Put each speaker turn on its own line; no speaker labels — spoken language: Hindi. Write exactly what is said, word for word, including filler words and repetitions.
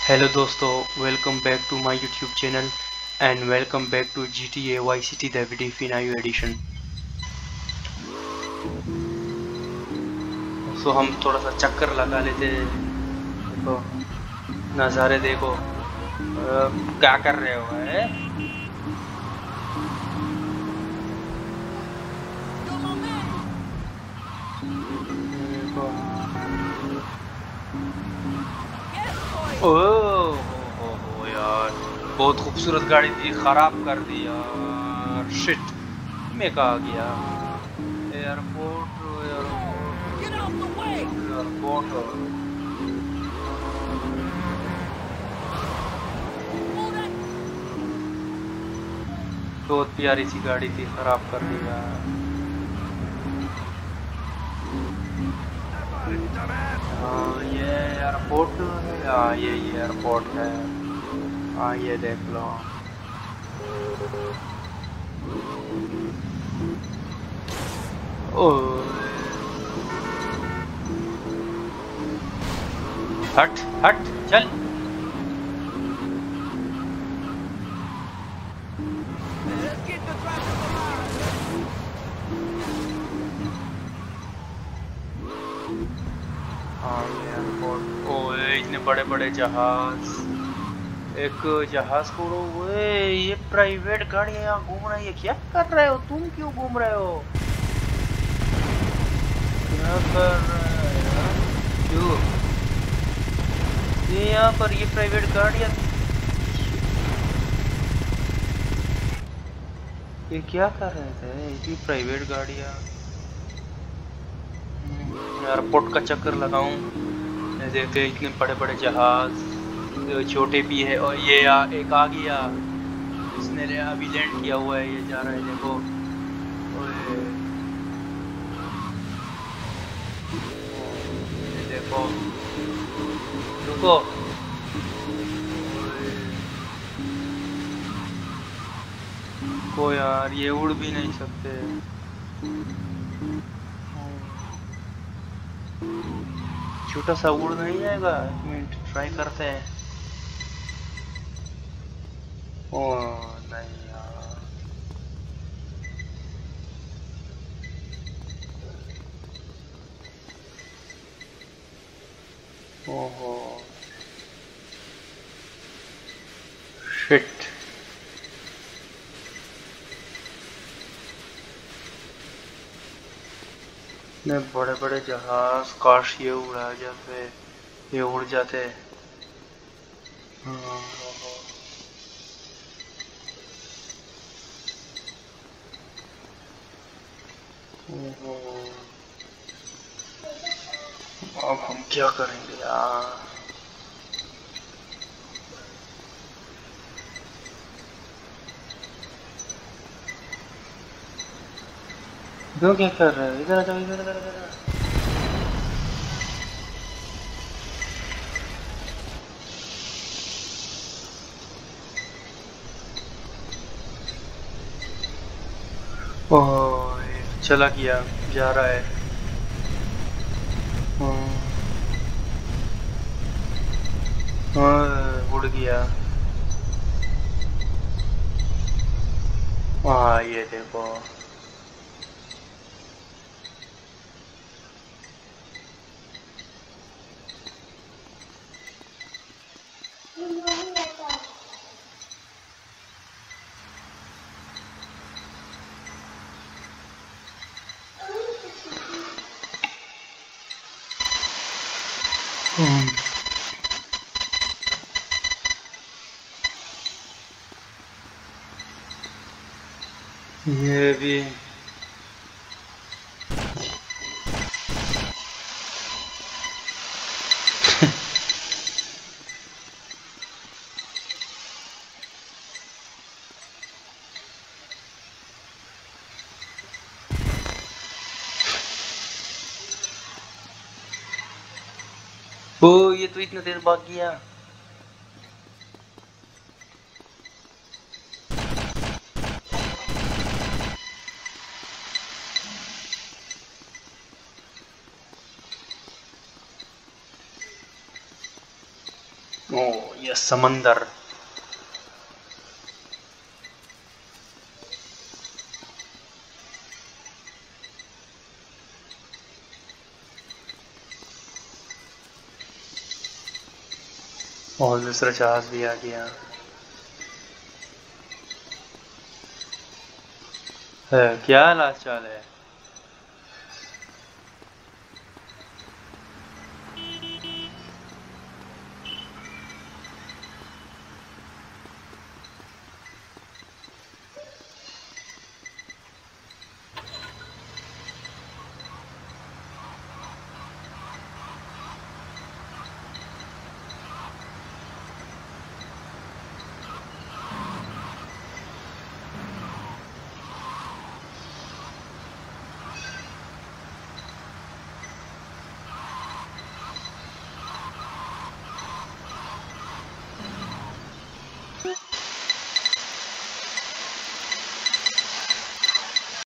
हेलो दोस्तों, welcome back to my YouTube channel and welcome back to G T A Y city the definitive edition. So हम थोड़ा सा चक्कर लगा लेते हैं। देखो नज़ारे देखो। अ, क्या कर रहे हो है? देखो। ओह हो हो यार, बहुत खूबसूरत गाड़ी थी, खराब कर दी यार। शिट, मैं कहा गया एयरपोर्ट एयरपोर्ट एयरपोर्ट। बहुत प्यारी सी गाड़ी थी, खराब कर दी यार। हाँ ये एयरपोर्ट है। हाँ ये ये एयरपोर्ट है। हाँ ये देख लो। ओ हट हट चल। हाँ ये एयरपोर्ट। ओ इतने बड़े बड़े जहाज। एक जहाज को ओए ये प्राइवेट गाड़ी यहाँ घूम रही है। क्या कर रहे हो तुम? क्यों घूम रहे हो? क्या कर रहे हो यार? क्यों ये यहाँ पर ये प्राइवेट गाड़ियाँ? ये क्या कर रहे थे? ये प्राइवेट गाड़ियाँ। एयरपोर्ट का चक्कर लगाऊं। देखते इतने बड़े बड़े जहाज, छोटे भी है। और ये आ, एक आ गया, इसने अभी लैंड किया हुआ है। ये जा रहा है देखो। ओए ये देखो, रुको। को यार ये उड़ भी नहीं सकते। छोटा सा उड़ नहीं जाएगा? एक मिनट ट्राई करते हैं। ओ नहीं यार। ओहो शिट। इतने बड़े बड़े जहाज, काश ये उड़ा जाते, ये उड़ जाते। हाँ, ओहो। अब हम क्या करेंगे यार? क्यों क्या कर रहे हो? इधर आ जाओ, इधर इधर इधर। ओह चला गया, जा रहा है। हाँ हाँ, उड़ गया। हाँ ये देखो। हम्म, ये भी। ओ ये तो इतना देर भाग गया। ओ ये समंदर। और दूसरा जहाज भी आ गया है। क्या लास्ट चाल है?